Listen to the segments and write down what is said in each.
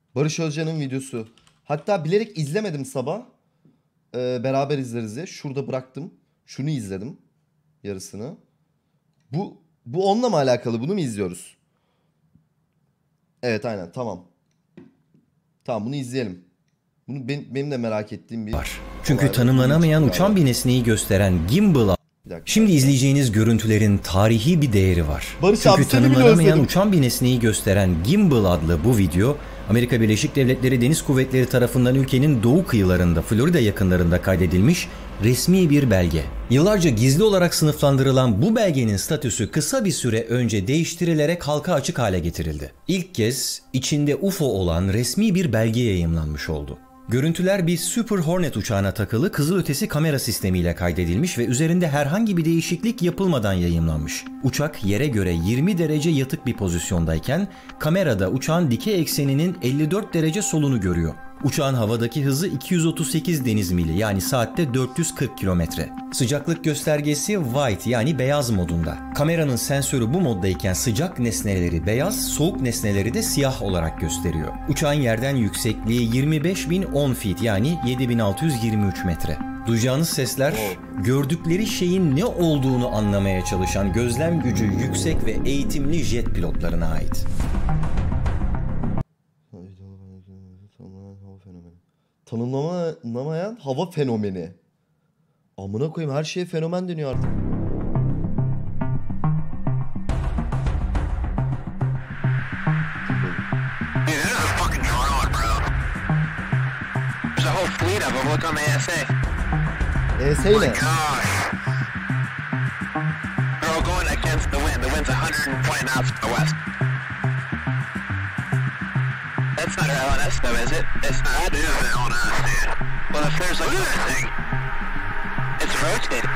Barış Özcan'ın videosu. Hatta bilerek izlemedim sabah. Beraber izleriz diye. Şurada bıraktım. Şunu izledim. Yarısını. Bu onunla mı alakalı? Bunu mu izliyoruz? Evet aynen tamam. Tamam bunu izleyelim. Bunu benim de merak ettiğim bir var. Çünkü olay var. Yeni çıktı tanımlanamayan galiba. uçan bir nesneyi gösteren gimbal. Bir dakika. Şimdi izleyeceğiniz görüntülerin tarihi bir değeri var. Barış abi, Çünkü seni bile tanımlanamayan özledim. uçan bir nesneyi gösteren gimbal adlı bu video, Amerika Birleşik Devletleri Deniz Kuvvetleri tarafından ülkenin doğu kıyılarında, Florida yakınlarında kaydedilmiş resmi bir belge. Yıllarca gizli olarak sınıflandırılan bu belgenin statüsü kısa bir süre önce değiştirilerek halka açık hale getirildi. İlk kez içinde UFO olan resmi bir belge yayımlanmış oldu. Görüntüler bir Super Hornet uçağına takılı kızılötesi kamera sistemiyle kaydedilmiş ve üzerinde herhangi bir değişiklik yapılmadan yayımlanmış. Uçak yere göre 20 derece yatık bir pozisyondayken kamerada uçağın dikey ekseninin 54 derece solunu görüyor. Uçağın havadaki hızı 238 deniz mili yani saatte 440 kilometre. Sıcaklık göstergesi white yani beyaz modunda. Kameranın sensörü bu moddayken sıcak nesneleri beyaz, soğuk nesneleri de siyah olarak gösteriyor. Uçağın yerden yüksekliği 25.010 feet yani 7.623 metre. Duyacağınız sesler gördükleri şeyin ne olduğunu anlamaya çalışan gözlem gücü yüksek ve eğitimli jet pilotlarına ait. Tanımlanamayan hava fenomeni. Amına koyayım, her şeye fenomen deniyor artık. ES ne? That's not LNS though, is it? It's not. That is LNS, dude. Well, if there's like a thing, it's rotating.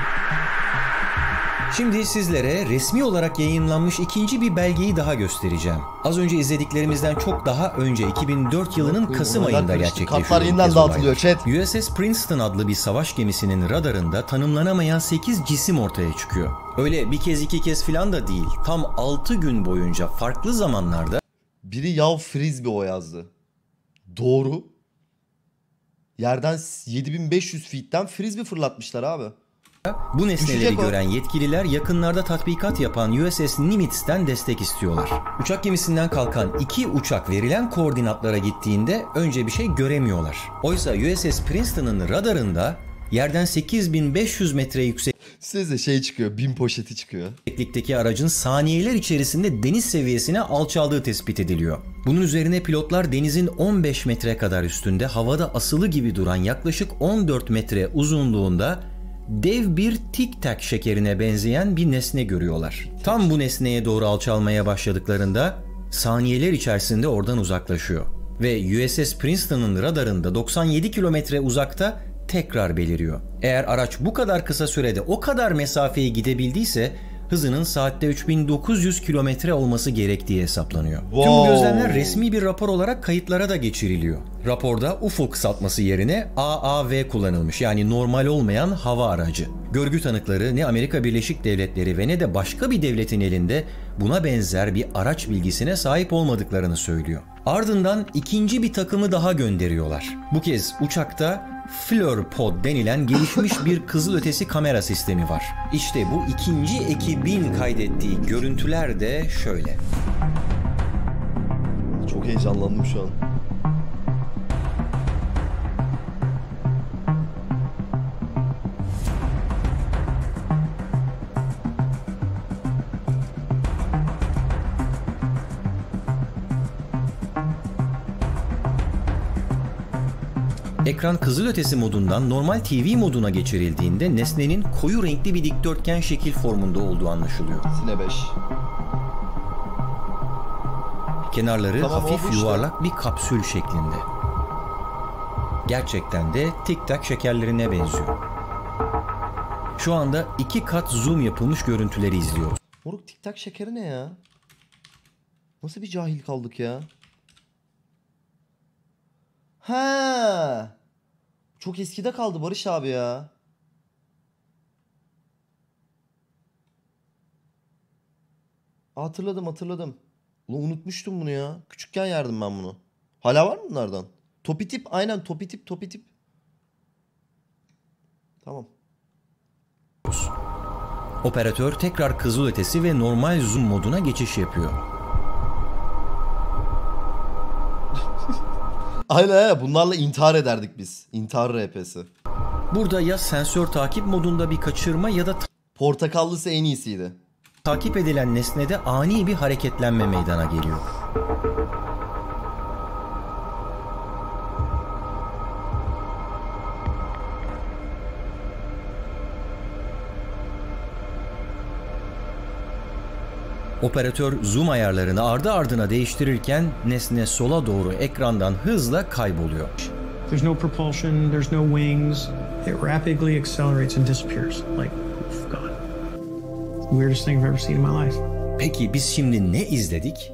Şimdi sizlere resmi olarak yayınlanmış ikinci bir belgeyi daha göstereceğim. Az önce izlediklerimizden çok daha önce 2004 yılının Kasım ayında gerçekleşiyor. Kartlar yeniden dağıtılıyor chat. USS Princeton adlı bir savaş gemisinin radarında tanımlanamayan 8 cisim ortaya çıkıyor. Öyle bir kez iki kez filan da değil. Tam 6 gün boyunca farklı zamanlarda Biri yav frisbee o yazdı. Doğru. Yerden 7500 feet'ten frisbee fırlatmışlar abi. bu nesneleri Düşecek o. gören yetkililer yakınlarda tatbikat yapan USS Nimitz'ten destek istiyorlar. Uçak gemisinden kalkan iki uçak verilen koordinatlara gittiğinde önce bir şey göremiyorlar. Oysa USS Princeton'ın radarında yerden 8500 metre Size şey çıkıyor, bin poşeti çıkıyor. yükseklikteki aracın saniyeler içerisinde deniz seviyesine alçaldığı tespit ediliyor. Bunun üzerine pilotlar denizin 15 metre kadar üstünde havada asılı gibi duran yaklaşık 14 metre uzunluğunda dev bir tic-tac şekerine benzeyen bir nesne görüyorlar. Tam bu nesneye doğru alçalmaya başladıklarında saniyeler içerisinde oradan uzaklaşıyor. Ve USS Princeton'ın radarında 97 kilometre uzakta tekrar beliriyor. Eğer araç bu kadar kısa sürede o kadar mesafeyi gidebildiyse hızının saatte 3900 kilometre olması gerektiği hesaplanıyor. Tüm bu gözlemler resmi bir rapor olarak kayıtlara da geçiriliyor. Raporda UFO kısaltması yerine AAV kullanılmış, yani normal olmayan hava aracı. Görgü tanıkları ne Amerika Birleşik Devletleri ve ne de başka bir devletin elinde buna benzer bir araç bilgisine sahip olmadıklarını söylüyor. Ardından ikinci bir takımı daha gönderiyorlar. Bu kez uçakta FLIR-Pod denilen gelişmiş bir kızılötesi kamera sistemi var. İşte bu ikinci ekibin kaydettiği görüntüler de şöyle. Çok heyecanlandım şu an. Ekran kızılötesi modundan normal TV moduna geçirildiğinde nesnenin koyu renkli bir dikdörtgen şekil formunda olduğu anlaşılıyor. Sine 5. Kenarları Tamam, hafif oldu işte. yuvarlak bir kapsül şeklinde. Gerçekten de tic-tac şekerlerine benziyor. Şu anda 2 kat zoom yapılmış görüntüleri izliyoruz. Moruk, tic tac şekeri ne ya? Nasıl bir cahil kaldık ya? Ha. Çok eskide kaldı Barış abi ya. Hatırladım. Ulan unutmuştum bunu ya. Küçükken yerdim ben bunu. Hala var mı bunlardan? Topi tip, aynen topi tip. Tamam. Operatör tekrar kızılötesi ve normal zoom moduna geçiş yapıyor. Aynen bunlarla intihar ederdik biz. İntihar RP'si. Burada ya sensör takip modunda bir kaçırma ya da Portakallısı en iyisiydi. takip edilen nesnede ani bir hareketlenme meydana geliyor. Operatör zoom ayarlarını ardı ardına değiştirirken nesne sola doğru ekrandan hızla kayboluyor. There's no propulsion, there's no wings. It rapidly accelerates and disappears. Like, poof, gone. Weirdest thing I've ever seen in my life. Peki biz şimdi ne izledik?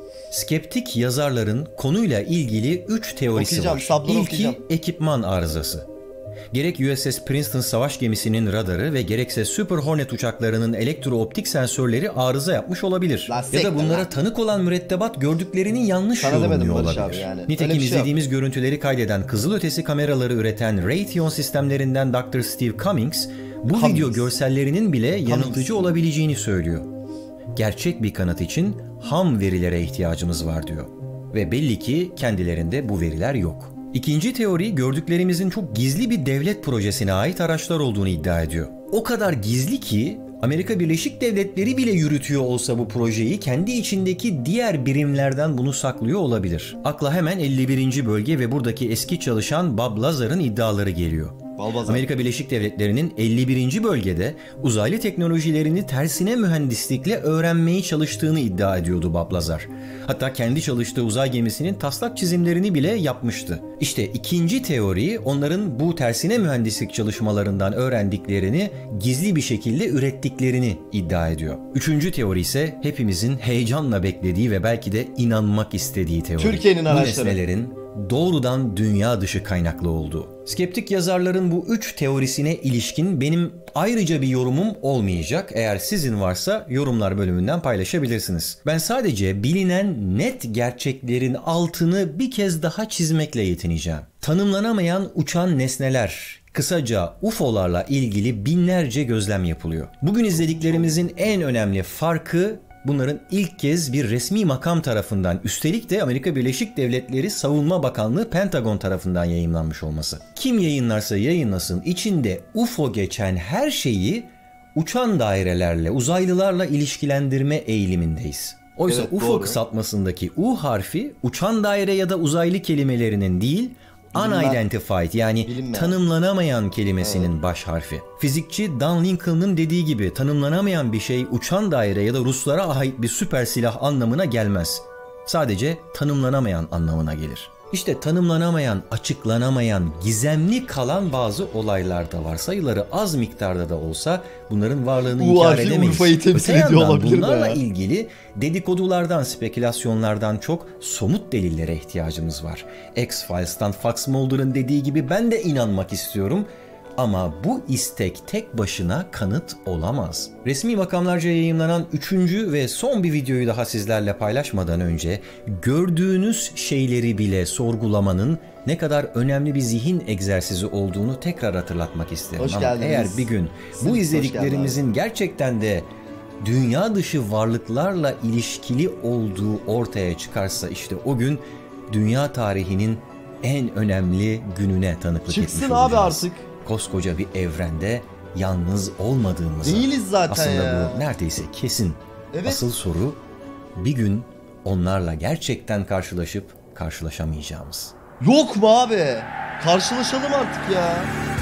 Skeptik yazarların konuyla ilgili 3 teorisi Okuyacağım, var. sabları İlki okuyacağım. ekipman arızası. Gerek USS Princeton savaş gemisinin radarı ve gerekse Super Hornet uçaklarının elektrooptik sensörleri arıza yapmış olabilir. Lan Ya sektir da bunlara lan. tanık olan mürettebat gördüklerini yanlış Sana demedim yorumluyor Barış olabilir. abi yani. Öyle Nitekim bir şey yok. izlediğimiz görüntüleri kaydeden kızılötesi kameraları üreten Raytheon sistemlerinden Dr. Steve Cummings bu video görsellerinin bile yanıltıcı olabileceğini söylüyor. Gerçek bir kanıt için ham verilere ihtiyacımız var diyor. Ve belli ki kendilerinde bu veriler yok. İkinci teori gördüklerimizin çok gizli bir devlet projesine ait araçlar olduğunu iddia ediyor. O kadar gizli ki Amerika Birleşik Devletleri bile yürütüyor olsa bu projeyi kendi içindeki diğer birimlerden bunu saklıyor olabilir. Akla hemen 51. bölge ve buradaki eski çalışan Bob Lazar'ın iddiaları geliyor. Amerika Birleşik Devletleri'nin 51. bölgede uzaylı teknolojilerini tersine mühendislikle öğrenmeyi çalıştığını iddia ediyordu Bob Lazar. Hatta kendi çalıştığı uzay gemisinin taslak çizimlerini bile yapmıştı. İşte ikinci teori onların bu tersine mühendislik çalışmalarından öğrendiklerini gizli bir şekilde ürettiklerini iddia ediyor. Üçüncü teori ise hepimizin heyecanla beklediği ve belki de inanmak istediği teori. Türkiye'nin bu araçları. nesnelerin doğrudan dünya dışı kaynaklı olduğu. Skeptik yazarların bu 3 teorisine ilişkin benim ayrıca bir yorumum olmayacak. Eğer sizin varsa yorumlar bölümünden paylaşabilirsiniz. Ben sadece bilinen net gerçeklerin altını bir kez daha çizmekle yetineceğim. Tanımlanamayan uçan nesneler, kısaca UFO'larla ilgili binlerce gözlem yapılıyor. Bugün izlediklerimizin en önemli farkı bunların ilk kez bir resmi makam tarafından, üstelik de Amerika Birleşik Devletleri Savunma Bakanlığı Pentagon tarafından yayımlanmış olması. Kim yayınlarsa yayınlasın içinde UFO geçen her şeyi uçan dairelerle, uzaylılarla ilişkilendirme eğilimindeyiz. Oysa Evet, UFO doğru. kısaltmasındaki U harfi uçan daire ya da uzaylı kelimelerinin değil, unidentified yani Bilinmeyen. tanımlanamayan kelimesinin baş harfi. Fizikçi Dan Lincoln'ın dediği gibi tanımlanamayan bir şey uçan daire ya da Ruslara ait bir süper silah anlamına gelmez. Sadece tanımlanamayan anlamına gelir. İşte tanımlanamayan, açıklanamayan, gizemli kalan bazı olaylar da var. Sayıları az miktarda da olsa bunların varlığını Bu inkar harfi edemeyiz. Urfa'yı temsil Öte ediyor yandan olabilir mi bunlarla ya? ilgili dedikodulardan, spekülasyonlardan çok somut delillere ihtiyacımız var. X-Files'tan Fox Mulder'ın dediği gibi ben de inanmak istiyorum. Ama bu istek tek başına kanıt olamaz. Resmi makamlarca yayımlanan 3. ve son bir videoyu daha sizlerle paylaşmadan önce gördüğünüz şeyleri bile sorgulamanın ne kadar önemli bir zihin egzersizi olduğunu tekrar hatırlatmak isterim. Hoş Ama geldiniz. eğer bir gün bu Hoş izlediklerimizin gerçekten de dünya dışı varlıklarla ilişkili olduğu ortaya çıkarsa işte o gün dünya tarihinin en önemli gününe tanıklık etmiş Çıksın olacağız. abi artık. Koskoca bir evrende yalnız olmadığımızı. Değiliz zaten aslında ya. bu neredeyse kesin. Evet. Asıl soru bir gün onlarla gerçekten karşılaşıp karşılaşamayacağımız. Yok mu abi? Karşılaşalım artık ya.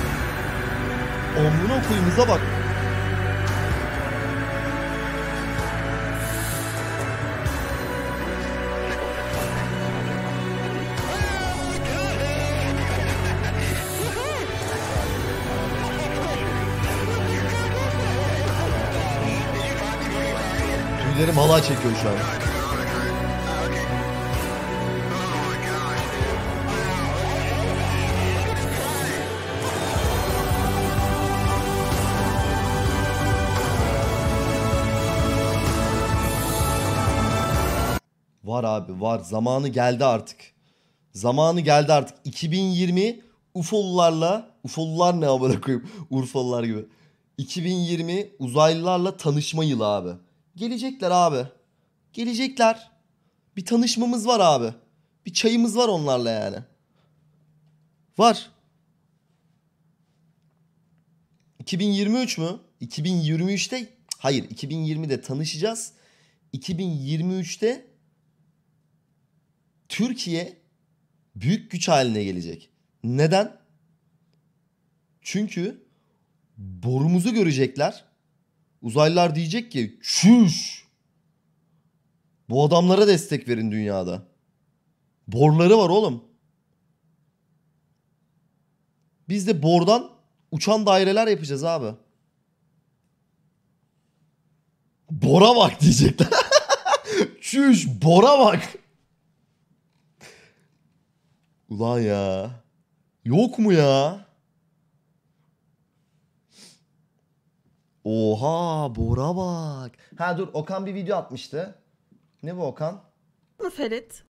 Amına koyumuza bak. Tüylerim halay çekiyor şu an. Var abi var. Zamanı geldi artık. Zamanı geldi artık. 2020 UFO'lular ne amına koyayım? Urfalılar gibi. 2020 uzaylılarla tanışma yılı abi. Gelecekler abi. Gelecekler. Bir tanışmamız var abi. Bir çayımız var onlarla yani. Var. 2023 mü? 2023'te hayır 2020'de tanışacağız. 2023'te Türkiye büyük güç haline gelecek. Neden? Çünkü borumuzu görecekler. Uzaylılar diyecek ki çüş. Bu adamlara destek verin dünyada. Borları var oğlum. Biz de bordan uçan daireler yapacağız abi. Bora bak diyecekler. Çüş bora bak. Ulan ya. Yok mu ya? Oha Bora bak. Ha dur Okan bir video atmıştı. Ne bu Okan? mı Ferit?